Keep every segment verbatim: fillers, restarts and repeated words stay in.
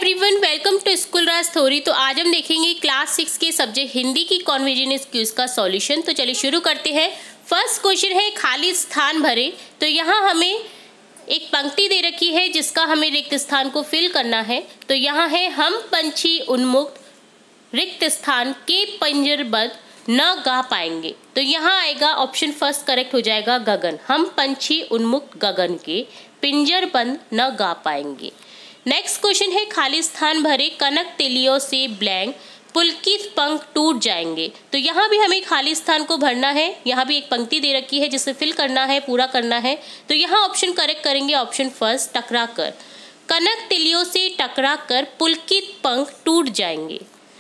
Everyone, welcome to school Raj theory. तो आज हम देखेंगे क्लास सिक्स के सब्जेक्ट हिंदी की कॉन्वर्जेंस क्विज का सॉल्यूशन। तो चलिए शुरू करते हैं। फर्स्ट क्वेश्चन है खाली स्थान भरे। तो यहाँ हमें एक पंक्ति दे रखी है जिसका हमें रिक्त स्थान को फिल करना है। तो यहाँ है हम पंछी उन्मुक्त रिक्त स्थान के पंजरबद्ध न गा पाएंगे। तो यहाँ आएगा ऑप्शन फर्स्ट करेक्ट हो जाएगा गगन। हम पंछी उन्मुक्त गगन के पिंजरबंद न गा पाएंगे। नेक्स्ट क्वेश्चन है खाली स्थान भरे कनक तिलियों से ब्लैंक पुलकित पंख टूट जाएंगे। तो यहाँ भी हमें खाली स्थान को भरना है। यहाँ भी एक पंक्ति दे रखी है जिसे फिल करना है, पूरा करना है। तो यहाँ ऑप्शन करेक्ट करेंगे ऑप्शन फर्स्ट टकरा कर। कनक तिलियों से टकरा कर पुलकित पंख टूट जाएंगे।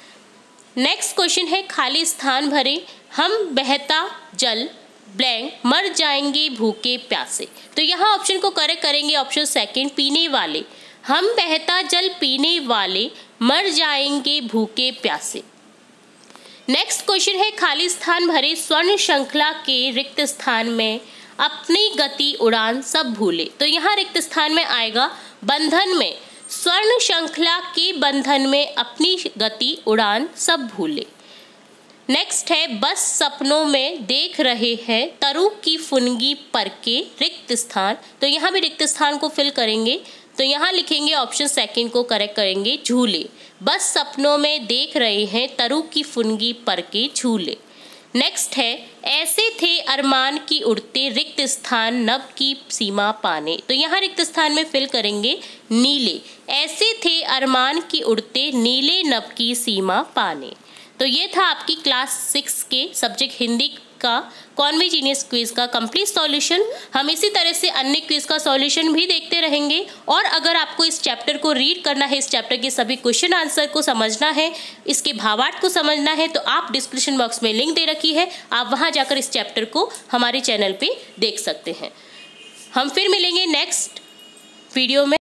नेक्स्ट क्वेश्चन है खाली स्थान भरे हम बहता जल ब्लैंक मर जाएंगे भूखे प्यासे। तो यहाँ ऑप्शन को करेक्ट करेंगे ऑप्शन सेकंड पीने वाले। हम बहता जल पीने वाले मर जाएंगे भूखे प्यासे। नेक्स्ट क्वेश्चन है खाली स्थान भरे स्वर्ण श्रृंखला के रिक्त स्थान में अपनी गति उड़ान सब भूले। तो यहाँ रिक्त स्थान में आएगा बंधन में स्वर्ण श्रृंखला के बंधन में अपनी गति उड़ान सब भूले। नेक्स्ट है बस सपनों में देख रहे हैं तरु की फुनगी पर के रिक्त स्थान। तो यहाँ भी रिक्त स्थान को फिल करेंगे। तो यहाँ लिखेंगे ऑप्शन सेकंड को करेक्ट करेंगे झूले। बस सपनों में देख रहे हैं तरु की फुनगी पर के झूले। नेक्स्ट है ऐसे थे अरमान की उड़ते रिक्त स्थान नभ की सीमा पाने। तो यहाँ रिक्त स्थान में फिल करेंगे नीले। ऐसे थे अरमान की उड़ते नीले नभ की सीमा पाने। तो ये था आपकी क्लास सिक्स के सब्जेक्ट हिंदी का कॉन्वर्जेंस क्विज का कंप्लीट सॉल्यूशन। हम इसी तरह से अन्य क्विज का सॉल्यूशन भी देखते रहेंगे। और अगर आपको इस चैप्टर को रीड करना है, इस चैप्टर के सभी क्वेश्चन आंसर को समझना है, इसके भावार्थ को समझना है, तो आप डिस्क्रिप्शन बॉक्स में लिंक दे रखी है, आप वहां जाकर इस चैप्टर को हमारे चैनल पे देख सकते हैं। हम फिर मिलेंगे नेक्स्ट वीडियो में।